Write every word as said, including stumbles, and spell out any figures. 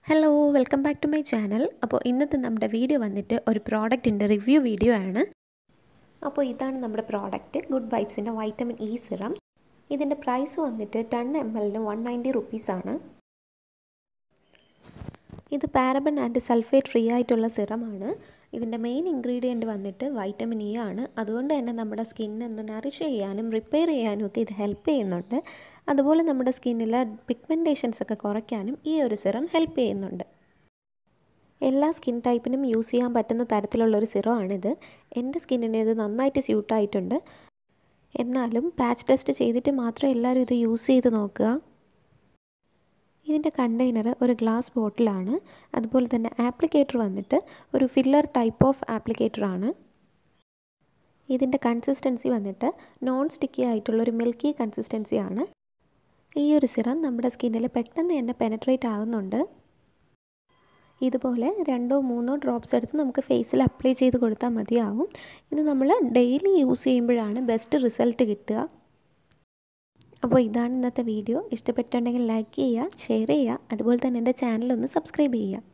Hello welcome back to my channel. അപ്പോൾ ഇന്നത്തെ നമ്മുടെ വീഡിയോ വന്നിട്ട് ഒരു പ്രോഡക്റ്റിൻ്റെ റിവ്യൂ വീഡിയോ ആണ്. അപ്പോൾ ഇതാണ് നമ്മുടെ പ്രോഡക്റ്റ്, ഗുഡ് വൈബ്സിൻ്റെ വൈറ്റമിൻ ഇ സിറം. ഇതിൻ്റെ പ്രൈസ് വന്നിട്ട് ടെൻ എം എല്ലിന് വൺ നയൻറ്റി റുപ്പീസാണ്. ഇത് പാരബൻ ആൻഡ് സൾഫേറ്റ് ഫ്രീ ആയിട്ടുള്ള സിറമാണ്. ഇതിൻ്റെ മെയിൻ ഇൻഗ്രീഡിയൻറ്റ് വന്നിട്ട് വൈറ്റമിൻ ഇ ആണ്. അതുകൊണ്ട് തന്നെ നമ്മുടെ സ്കിന്നൊന്ന് നറിഷ് ചെയ്യാനും റിപ്പയർ ചെയ്യാനും ഒക്കെ ഇത് ഹെൽപ്പ് ചെയ്യുന്നുണ്ട്. അതുപോലെ നമ്മുടെ സ്കിന്നിലെ പിഗ്മെൻറ്റേഷൻസ് ഒക്കെ കുറയ്ക്കാനും ഈ ഒരു സിറം ഹെൽപ്പ് ചെയ്യുന്നുണ്ട്. എല്ലാ സ്കിൻ ടൈപ്പിനും യൂസ് ചെയ്യാൻ പറ്റുന്ന തരത്തിലുള്ളൊരു സിറമാണിത്. എൻ്റെ സ്കിന്നിന് ഇത് നന്നായിട്ട് സ്യൂട്ടായിട്ടുണ്ട്. എന്നാലും പാച്ച് ടെസ്റ്റ് ചെയ്തിട്ട് മാത്രം എല്ലാവരും ഇത് യൂസ് ചെയ്ത് നോക്കുക. ഇതിൻ്റെ കണ്ടെയ്നർ ഒരു ഗ്ലാസ് ബോട്ടിലാണ്. അതുപോലെ തന്നെ ആപ്ലിക്കേറ്റർ വന്നിട്ട് ഒരു ഫില്ലർ ടൈപ്പ് ഓഫ് ആപ്ലിക്കേറ്ററാണ്. ഇതിൻ്റെ കൺസിസ്റ്റൻസി വന്നിട്ട് നോൺ സ്റ്റിക്കി ആയിട്ടുള്ളൊരു മിൽക്കി കൺസിസ്റ്റൻസിയാണ്. ഈ ഒരു സിറം നമ്മുടെ സ്കിന്നിൽ പെട്ടെന്ന് തന്നെ പെനട്രേറ്റ് ആകുന്നുണ്ട്. ഇതുപോലെ രണ്ടോ മൂന്നോ ഡ്രോപ്സ് എടുത്ത് നമുക്ക് ഫേസിൽ അപ്ലൈ ചെയ്ത് കൊടുത്താൽ മതിയാവും. ഇത് നമ്മൾ ഡെയിലി യൂസ് ചെയ്യുമ്പോഴാണ് ബെസ്റ്റ് റിസൾട്ട് കിട്ടുക. അപ്പോൾ ഇതാണ് ഇന്നത്തെ വീഡിയോ. ഇഷ്ടപ്പെട്ടുണ്ടെങ്കിൽ ലൈക്ക് ചെയ്യുക, ഷെയർ ചെയ്യുക, അതുപോലെ തന്നെ എൻ്റെ ചാനൽ ഒന്ന് സബ്സ്ക്രൈബ് ചെയ്യുക.